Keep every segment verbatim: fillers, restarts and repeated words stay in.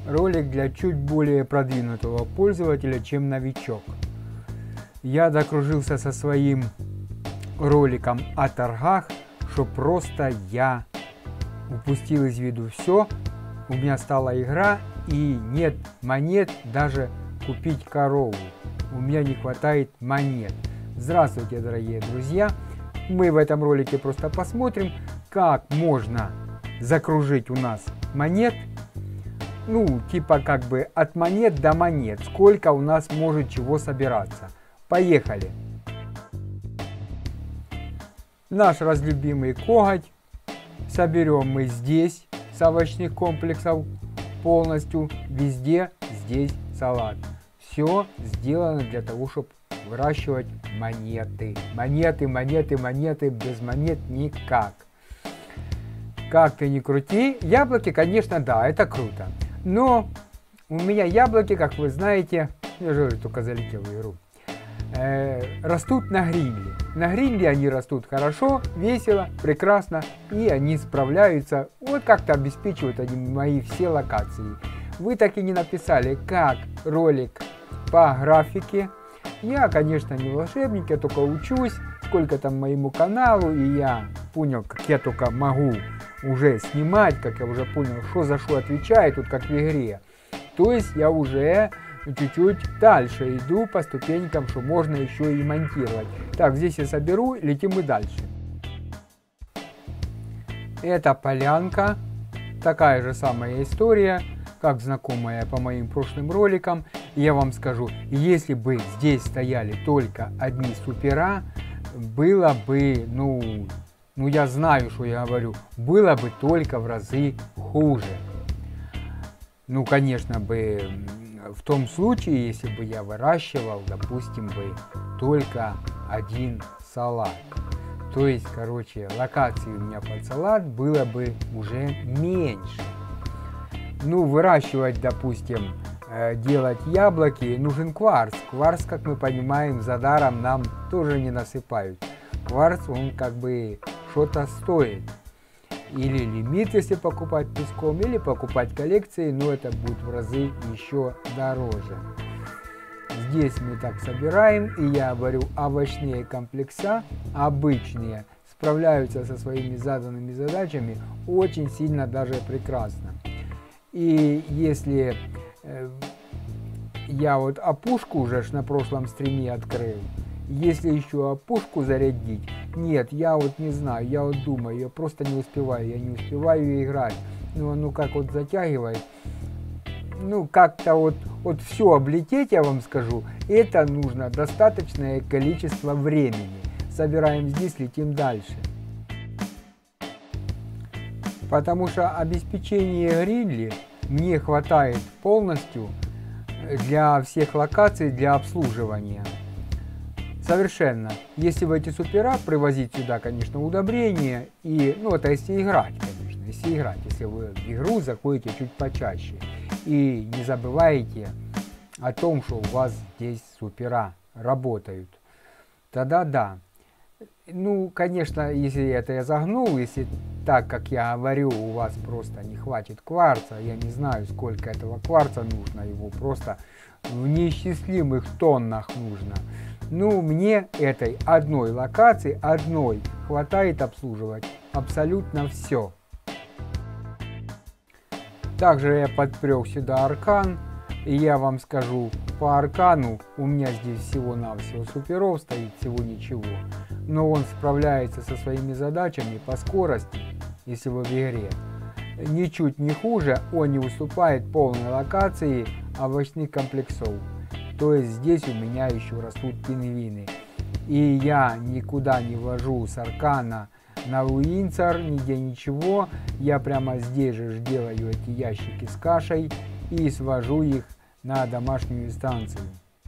ролик для чуть более продвинутого пользователя, чем новичок. Я докружился со своим роликом о торгах, что просто я упустил из виду все. У меня стала игра и нет монет даже купить корову. У меня не хватает монет. Здравствуйте, дорогие друзья! Мы в этом ролике просто посмотрим, как можно закружить у нас монет. Ну, типа как бы от монет до монет. Сколько у нас может чего собираться. Поехали! Наш разлюбимый коготь соберем мы здесь, с овощных комплексов, полностью, везде здесь салат. Все сделано для того, чтобы выращивать монеты. Монеты, монеты, монеты, без монет никак. Как ты ни крути, яблоки, конечно, да, это круто. Но у меня яблоки, как вы знаете, я же только залетел в игру, э, растут на гриле. На гриле они растут хорошо, весело, прекрасно, и они справляются, вот как-то обеспечивают они мои все локации. Вы так и не написали, как ролик по графике. Я, конечно, не волшебник, я только учусь, сколько там моему каналу, и я понял, как я только могу уже снимать, как я уже понял, что за что отвечает, тут как в игре. То есть я уже чуть-чуть дальше иду по ступенькам, что можно еще и монтировать. Так, здесь я соберу, летим и дальше. Это полянка, такая же самая история, как знакомая по моим прошлым роликам. Я вам скажу, если бы здесь стояли только одни супера, было бы, ну, ну я знаю, что я говорю, было бы только в разы хуже. Ну, конечно бы, в том случае, если бы я выращивал, допустим, бы только один салат. То есть, короче, локаций у меня под салат было бы уже меньше. Ну, выращивать, допустим, делать яблоки, нужен кварц. Кварц, как мы понимаем, за даром нам тоже не насыпают. Кварц, он как бы что-то стоит. Или лимит, если покупать песком, или покупать коллекции, но это будет в разы еще дороже. Здесь мы так собираем, и я говорю, овощные комплекса, обычные, справляются со своими заданными задачами очень сильно, даже прекрасно. И если э, я вот опушку уже на прошлом стриме открыл, если еще опушку зарядить, нет, я вот не знаю, я вот думаю, я просто не успеваю, я не успеваю играть. Ну, ну как вот затягивает, ну как-то вот, вот все облететь, я вам скажу, это нужно достаточное количество времени. Собираем здесь, летим дальше. Потому что обеспечение грилли мне хватает полностью для всех локаций, для обслуживания. Совершенно. Если в эти супера привозить сюда, конечно, удобрения, и, ну, это если играть, конечно, если играть, если вы в игру заходите чуть почаще. И не забывайте о том, что у вас здесь супера работают. Тогда да. Ну, конечно, если это я загнул, если так, как я говорю, у вас просто не хватит кварца, я не знаю, сколько этого кварца нужно, его просто в неисчислимых тоннах нужно. Ну, мне этой одной локации, одной, хватает обслуживать абсолютно все. Также я подпрёг сюда аркан, и я вам скажу, по аркану у меня здесь всего-навсего суперов стоит, всего ничего. Но он справляется со своими задачами по скорости, если вы в игре. Ничуть не хуже, он не уступает полной локации овощных комплексов. То есть здесь у меня еще растут пингвины. И я никуда не вожу с аркана на Уинсор, нигде ничего. Я прямо здесь же делаю эти ящики с кашей и свожу их на домашнюю станцию.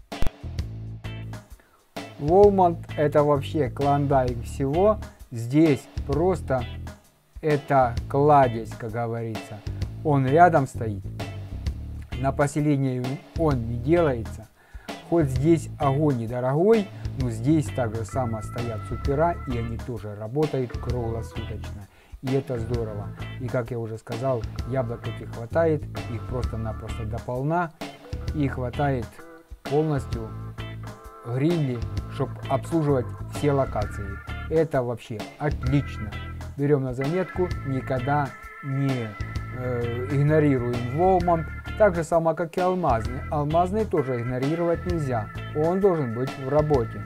Волмонт — это вообще клондайк всего. Здесь просто это кладезь, как говорится. Он рядом стоит. На поселение он не делается. Хоть здесь огонь недорогой, но здесь также само стоят супера, и они тоже работают круглосуточно. и это здорово. И как я уже сказал, яблок этих хватает, их просто-напросто до полна, и хватает полностью грилли, чтобы обслуживать все локации. Это вообще отлично. Берем на заметку, никогда не э, игнорируем Walmart. Так же само, как и алмазный. Алмазный тоже игнорировать нельзя. Он должен быть в работе.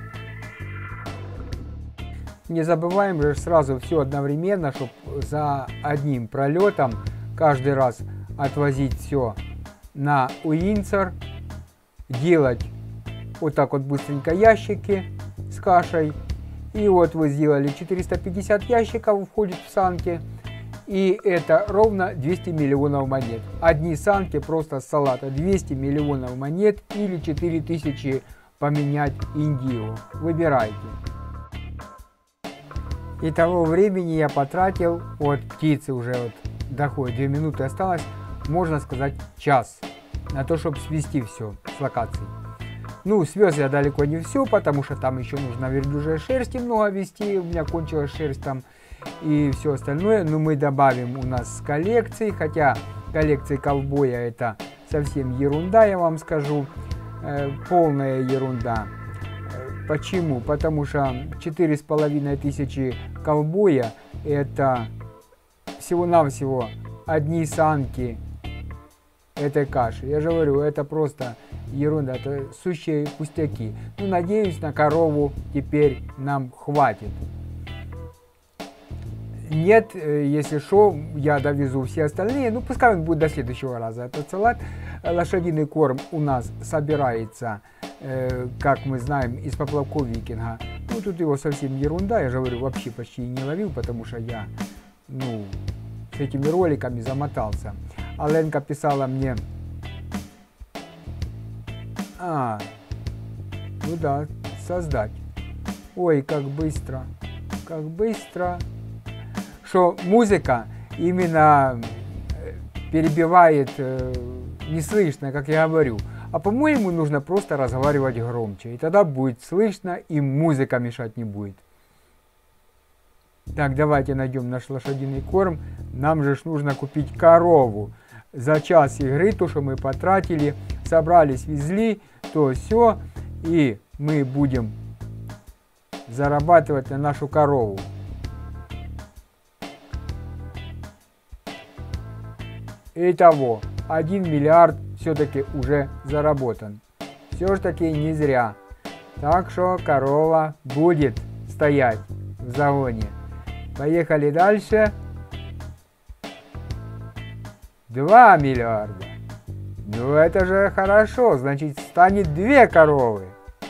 Не забываем же сразу все одновременно, чтобы за одним пролетом каждый раз отвозить все на Уинсор, делать вот так вот быстренько ящики с кашей. И вот вы сделали четыреста пятьдесят ящиков, входит в санки. И это ровно двести миллионов монет. Одни санки просто с салата. двести миллионов монет или четыре тысячи поменять Индию. Выбирайте. И того времени я потратил, вот птицы уже вот доходят, две минуты осталось, можно сказать час, на то, чтобы свести все с локацией. Ну, свез я далеко не все, потому что там еще нужно верблюжьей шерсти много везти, у меня кончилась шерсть там и все остальное. Но мы добавим у нас с коллекции, хотя коллекции ковбоя это совсем ерунда, я вам скажу, э, полная ерунда. Почему? Потому что четыре с половиной тысячи ковбоя это всего-навсего одни санки этой каши. Я же говорю, это просто ерунда, это сущие пустяки. Ну, надеюсь, на корову теперь нам хватит. Нет, если что, я довезу все остальные. Ну, пускай он будет до следующего раза. Этот салат. Лошадиный корм у нас собирается, э, как мы знаем, из поплавков викинга. Ну, тут его совсем ерунда. Я же говорю, вообще почти не ловил, потому что я, ну, с этими роликами замотался. А Ленка писала мне... А, ну да, создать. Ой, как быстро, как быстро. Что музыка именно перебивает, э, не слышно, как я говорю. А по-моему, нужно просто разговаривать громче. И тогда будет слышно, и музыка мешать не будет. Так, давайте найдем наш лошадиный корм. Нам же нужно купить корову. За час игры, то, что мы потратили, собрались, везли, то все. И мы будем зарабатывать на нашу корову. Итого, один миллиард все-таки уже заработан. Все ж таки не зря. Так что корова будет стоять в загоне. Поехали дальше. два миллиарда. Ну это же хорошо, значит станет две коровы.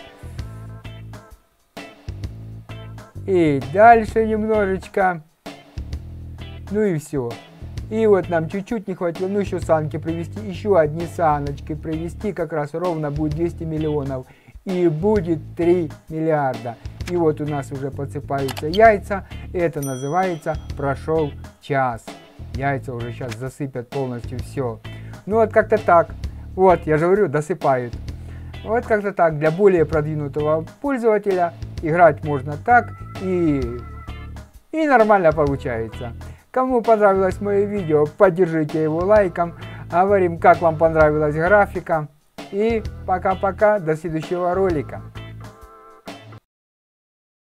И дальше немножечко. Ну и все. И вот нам чуть-чуть не хватило, ну еще санки привезти, еще одни саночки привезти, как раз ровно будет двести миллионов. И будет три миллиарда. И вот у нас уже подсыпаются яйца. Это называется прошел час. Яйца уже сейчас засыпят полностью все. Ну вот как-то так. Вот, я же говорю, досыпают. Вот как-то так. Для более продвинутого пользователя играть можно так. И, и нормально получается. Кому понравилось мое видео, поддержите его лайком. Говорим, как вам понравилась графика. И пока-пока, до следующего ролика.